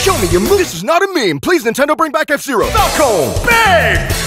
Show me your move. This is not a meme. Please, Nintendo, bring back F-Zero. Falcon! Big!